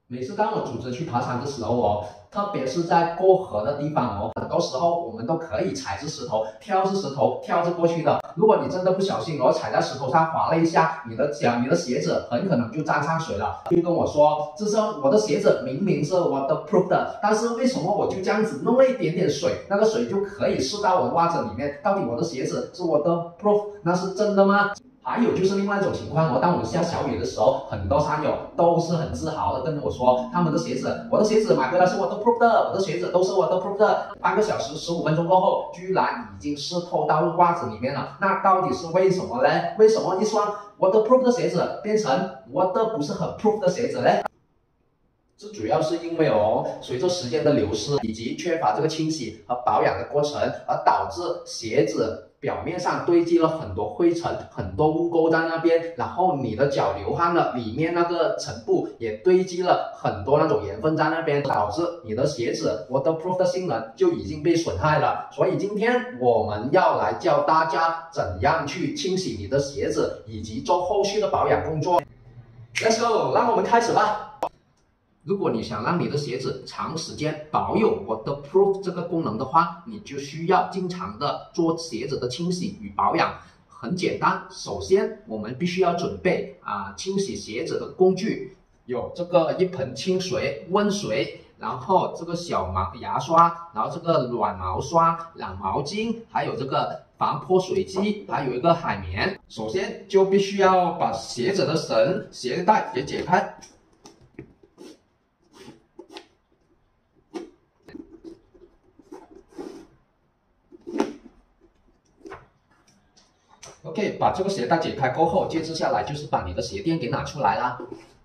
每次当我组织去爬山的时候哦，特别是在过河的地方哦，很多时候我们都可以踩着石头、跳着石头、跳着过去的。如果你真的不小心哦，踩在石头上滑了一下，你的脚、你的鞋子很可能就沾上水了。就跟我说，这是我的鞋子明明是 waterproof 的，但是为什么我就这样子弄了一点点水，那个水就可以渗到我的袜子里面？到底我的鞋子是 waterproof， 那是真的吗？还有就是另外一种情况哦，当我们下小雨的时候，很多山友都是很自豪的跟我说，他们的鞋子，我的鞋子买回来是 waterproof 的，我的鞋子都是 waterproof 的。半个小时、15分钟过后，居然已经湿透到袜子里面了。那到底是为什么呢？为什么一双 waterproof 的鞋子变成 water 不是很 proof 的鞋子呢？这主要是因为哦，随着时间的流失以及缺乏这个清洗和保养的过程，而导致鞋子表面上堆积了很多灰尘、很多污垢在那边，然后你的脚流汗了，里面那个尘布也堆积了很多那种盐分在那边，导致你的鞋子 waterproof 的性能就已经被损害了。所以今天我们要来教大家怎样去清洗你的鞋子，以及做后续的保养工作。Let's go， 让我们开始吧。如果你想让你的鞋子长时间保有 waterproof 这个功能的话，你就需要经常的做鞋子的清洗与保养。很简单，首先我们必须要准备清洗鞋子的工具，有这个一盆清水、温水，然后这个小牙刷，然后这个软毛刷、软毛巾，还有这个防泼水机，还有一个海绵。首先就必须要把鞋子的鞋带给解开。OK， 把这个鞋带解开过后，接着下来就是把你的鞋垫给拿出来啦。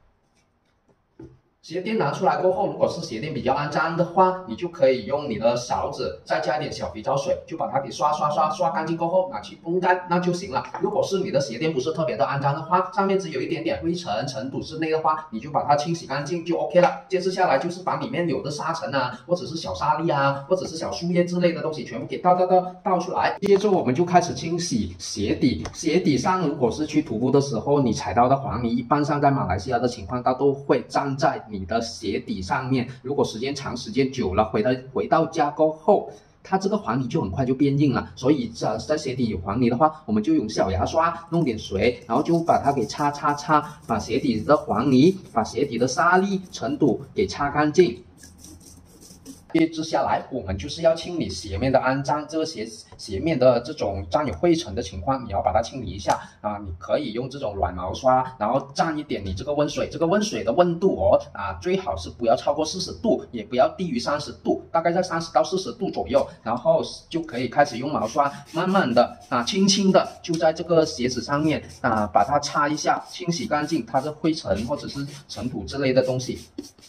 鞋垫拿出来过后，如果是鞋垫比较肮脏的话，你就可以用你的勺子再加一点小肥皂水，就把它给刷干净过后，拿去烘干那就行了。如果是你的鞋垫不是特别的肮脏的话，上面只有一点点灰尘、尘土之类的话，你就把它清洗干净就 OK 了。接着下来就是把里面有的沙尘啊，或者是小沙粒啊，或者是小树叶之类的东西全部给倒出来。接着我们就开始清洗鞋底。鞋底上如果是去徒步的时候，你踩到的黄泥，一般上在马来西亚的情况，它都会粘在你的鞋底上面。如果时间久了，回到家过后，它这个黄泥就很快就变硬了。所以在鞋底有黄泥的话，我们就用小牙刷弄点水，然后就把它给擦，把鞋底的黄泥、把鞋底的沙粒、尘土给擦干净。接着下来，我们就是要清理鞋面的肮脏，这个鞋面的这种沾有灰尘的情况，你要把它清理一下你可以用这种软毛刷，然后蘸一点你这个温水，这个温水的温度最好是不要超过40度，也不要低于30度，大概在30到40度左右，然后就可以开始用毛刷，慢慢的轻轻的就在这个鞋子上面把它擦一下，清洗干净它的灰尘或者是尘土之类的东西。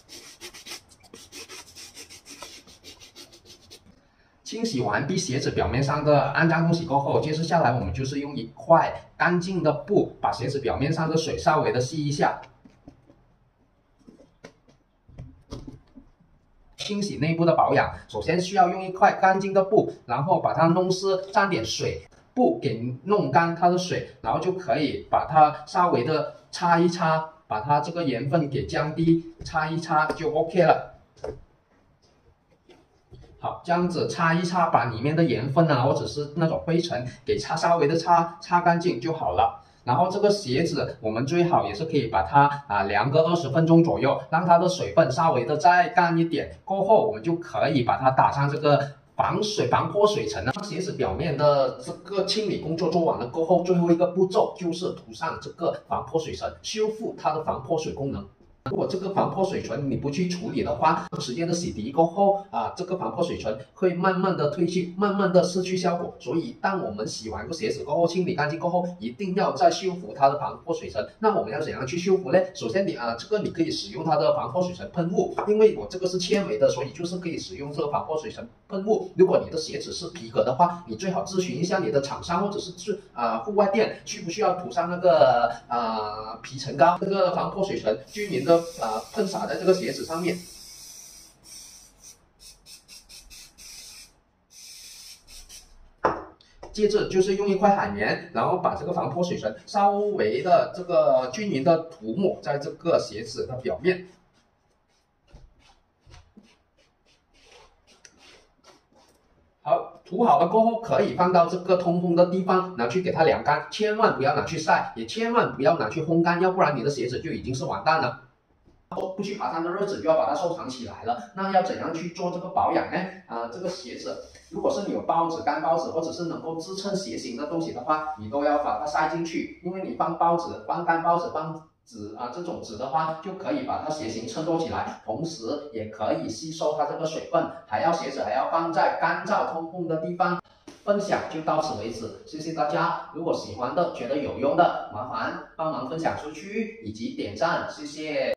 清洗完毕鞋子表面上的肮脏东西过后，接着下来我们就是用一块干净的布把鞋子表面上的水稍微的吸一下。清洗内部的保养，首先需要用一块干净的布，然后把它弄湿，沾点水，布给弄干它的水，然后就可以把它稍微的擦一擦，把它这个盐分给降低，擦一擦就 OK 了。好，这样子擦一擦，把里面的盐分或者是那种灰尘给稍微的擦干净就好了。然后这个鞋子我们最好也是可以把它凉个20分钟左右，让它的水分稍微的再干一点。过后我们就可以把它打上这个防泼水层。鞋子表面的这个清理工作做完了过后，最后一个步骤就是涂上这个防泼水层，修复它的防泼水功能。如果这个防泼水层你不去处理的话，时间的洗涤过后这个防泼水层会慢慢的褪去，慢慢的失去效果。所以当我们洗完个鞋子过后，清理干净过后，一定要再修复它的防泼水层。那我们要怎样去修复呢？首先你你可以使用它的防泼水层喷雾，因为我这个是纤维的，所以就是可以使用这个防泼水层喷雾。如果你的鞋子是皮革的话，你最好咨询一下你的厂商或者是户外店，需不需要涂上那个皮层膏，这个防泼水层均匀的喷洒在这个鞋子上面。接着就是用一块海绵，然后把这个防泼水层稍微的这个均匀的涂抹在这个鞋子的表面。 涂好了过后，可以放到这个通风的地方，拿去给它晾干，千万不要拿去晒，也千万不要拿去烘干，要不然你的鞋子就已经是完蛋了。不去爬山的日子就要把它收藏起来了。那要怎样去做这个保养呢？这个鞋子，如果是你有包纸、干包纸，或者是能够支撑鞋型的东西的话，你都要把它塞进去，因为你放包纸、放干包纸、放纸这种纸的话，就可以把它鞋型衬托起来，同时也可以吸收它这个水分。鞋子还要放在干燥通风的地方。分享就到此为止，谢谢大家。如果喜欢的、觉得有用的，麻烦帮忙分享出去以及点赞，谢谢。